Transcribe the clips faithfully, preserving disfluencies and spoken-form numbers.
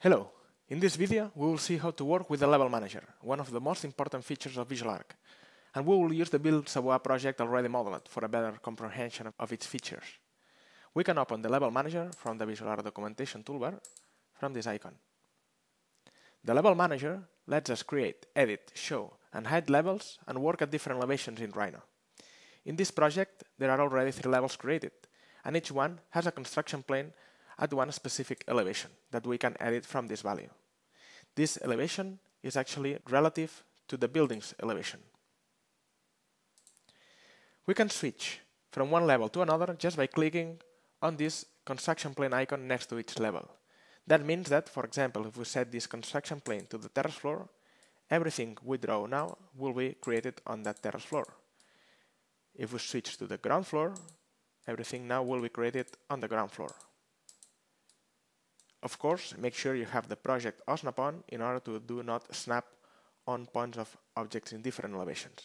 Hello! In this video we will see how to work with the Level Manager, one of the most important features of VisualARQ, and we will use the Build Savoie project already modeled for a better comprehension of its features. We can open the Level Manager from the VisualARQ documentation toolbar from this icon. The Level Manager lets us create, edit, show, and hide levels and work at different elevations in Rhino. In this project there are already three levels created, and each one has a construction plane at one specific elevation that we can edit from this value. This elevation is actually relative to the building's elevation. We can switch from one level to another just by clicking on this construction plane icon next to each level. That means that, for example, if we set this construction plane to the terrace floor, everything we draw now will be created on that terrace floor. If we switch to the ground floor, everything now will be created on the ground floor. Of course, make sure you have the project snap-on in order to do not snap on points of objects in different elevations.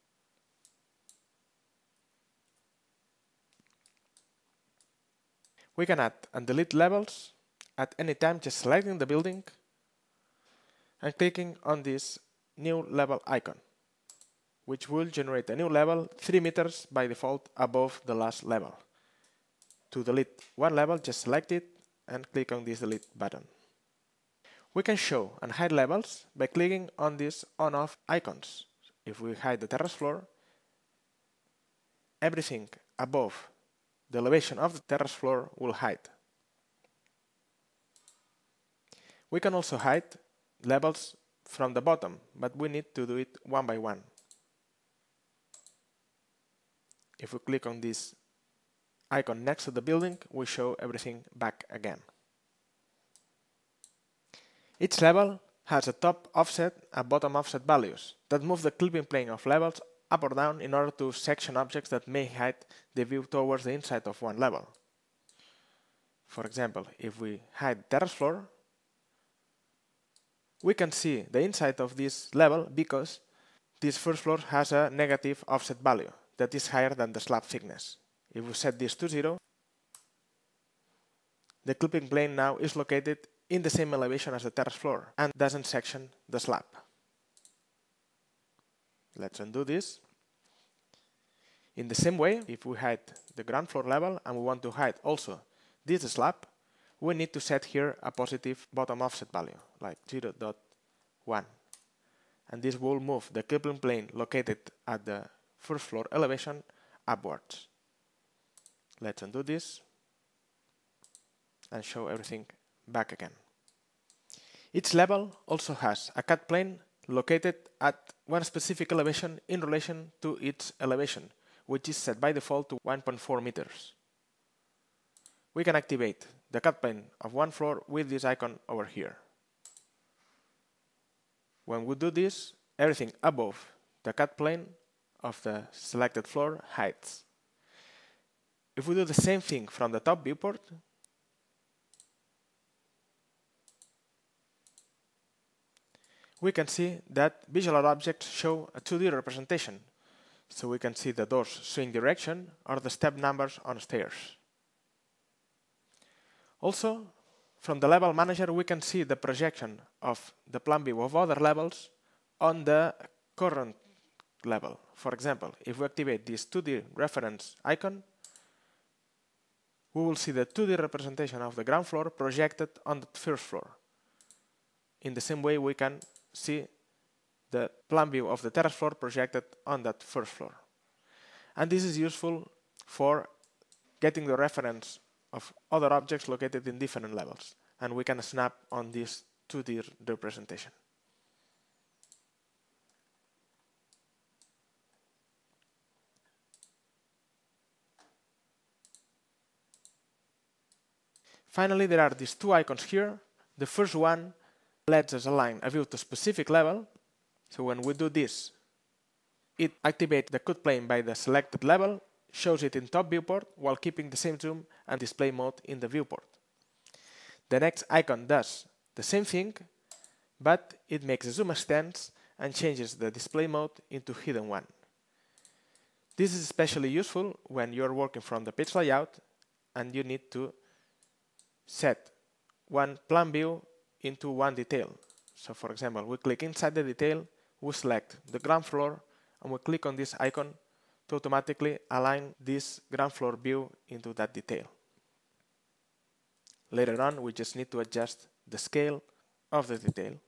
We can add and delete levels at any time just selecting the building and clicking on this new level icon, which will generate a new level three meters by default above the last level. To delete one level, just select it and click on this delete button. We can show and hide levels by clicking on these on-off icons. If we hide the terrace floor, everything above the elevation of the terrace floor will hide. We can also hide levels from the bottom, but we need to do it one by one. If we click on this icon next to the building, we show everything back again. Each level has a top offset and bottom offset values that move the clipping plane of levels up or down in order to section objects that may hide the view towards the inside of one level. For example, if we hide terrace floor, we can see the inside of this level because this first floor has a negative offset value that is higher than the slab thickness. If we set this to zero, the clipping plane now is located in the same elevation as the terrace floor and doesn't section the slab. Let's undo this. In the same way, if we hide the ground floor level and we want to hide also this slab, we need to set here a positive bottom offset value, like zero point one. And this will move the clipping plane located at the first floor elevation upwards. Let's undo this and show everything back again. Each level also has a cut plane located at one specific elevation in relation to its elevation, which is set by default to one point four meters. We can activate the cut plane of one floor with this icon over here. When we do this, everything above the cut plane of the selected floor hides. If we do the same thing from the top viewport, we can see that VisualARQ objects show a two D representation, so we can see the door's swing direction or the step numbers on stairs. Also, from the Level Manager we can see the projection of the plan view of other levels on the current level. For example, if we activate this two D reference icon, we will see the two D representation of the ground floor projected on the first floor. In the same way, we can see the plan view of the terrace floor projected on that first floor. And this is useful for getting the reference of other objects located in different levels. And we can snap on this two D representation. Finally, there are these two icons here. The first one lets us align a view to a specific level. So when we do this, it activates the cut plane by the selected level, shows it in top viewport while keeping the same zoom and display mode in the viewport. The next icon does the same thing, but it makes the zoom extends and changes the display mode into hidden one. This is especially useful when you're working from the page layout and you need to set one plan view into one detail. So for example, we click inside the detail, we select the ground floor, and we click on this icon to automatically align this ground floor view into that detail. Later on, we just need to adjust the scale of the detail.